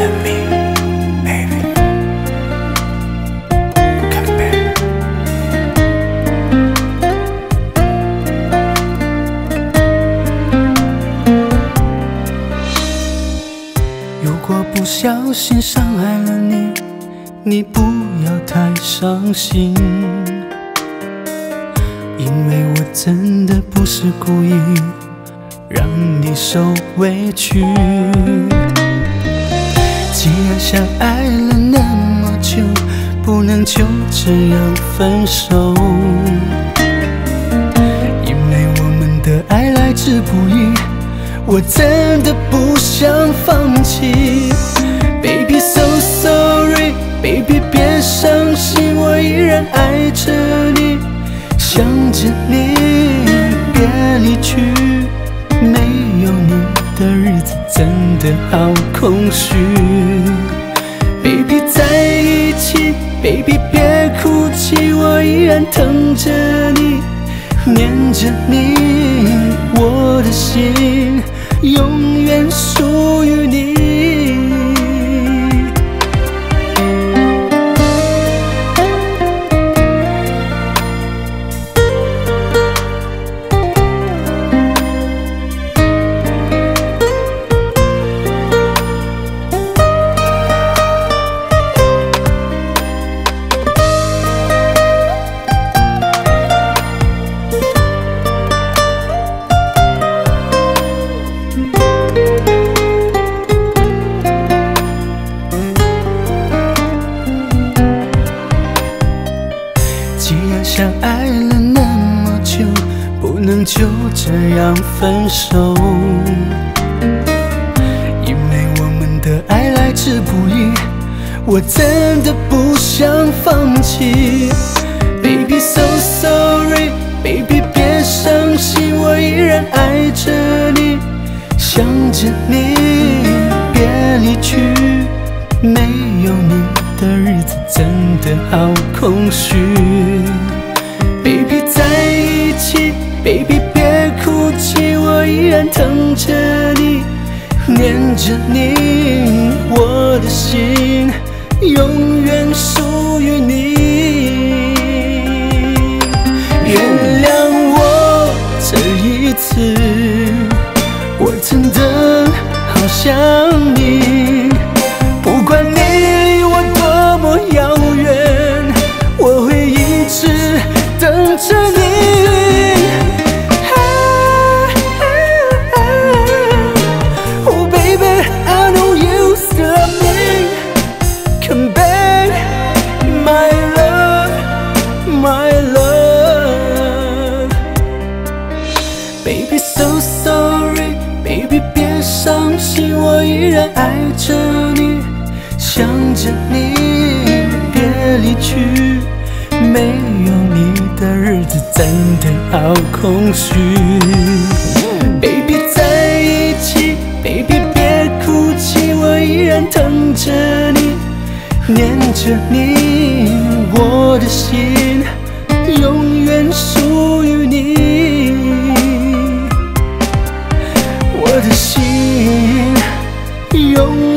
Let me, baby, come back. 如果不小心伤害了你，你不要太伤心，因为我真的不是故意让你受委屈。既然相爱了那么久，不能就这样分手，因为我们的爱来之不易，我真的不想放弃。 Baby so sorry， Baby 别伤心，我依然爱着你，想着你，别离去。没有你的日子真的好空虚。Baby 在一起 ，Baby 别哭泣，我依然疼着你，念着你，我的心永远属于你。 既然相爱了那么久，不能就这样分手，因为我们的爱来之不易，我真的不想放弃。Baby so sorry， Baby 别伤心，我依然爱着你，想着你，别离去。没有你的日子真的好空虚。Baby 在一起 ，Baby 别哭泣，我依然疼着你，念着你，我的心永远属于你。原谅我这一次，我真的好想你。 不管你离我多么遥远，我会一直等着你。Oh baby, I know you still love me. Come back, my love, my love. Baby so sorry, baby 别伤心，我依然爱着你。 想着你，别离去。没有你的日子真的好空虚。Baby 在一起 ，Baby 别哭泣，我依然疼着你，念着你，我的心永远属于你，我的心永远。